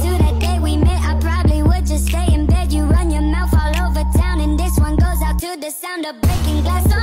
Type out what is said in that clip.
to that day we met, I probably would just stay in bed. You run your mouth all over town, and this one goes out to the sound of breaking glass.